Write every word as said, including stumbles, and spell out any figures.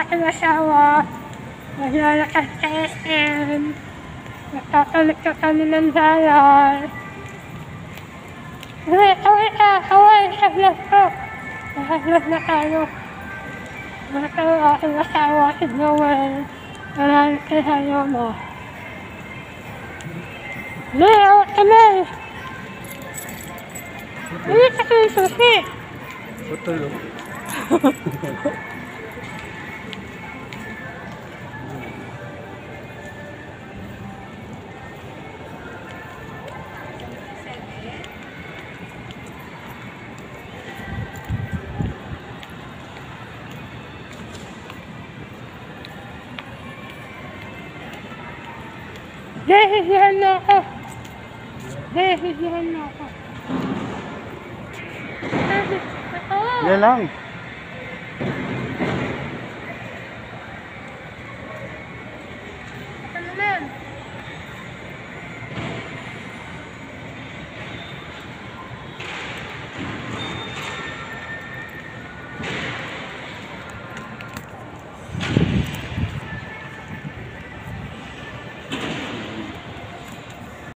aking asawa. Maglalakas sa S M. Nakakalik ka kami ng dalan. Uy, away ka! Away! Haglas ko! Haglas na tayo. Baka ang aking asawa si Noel. Maraming kasayo mo. Leo, kami! Hindi ka kayo susi! Betul loh. Dehisihan na ako! Dehisihan na ako! Yan lang.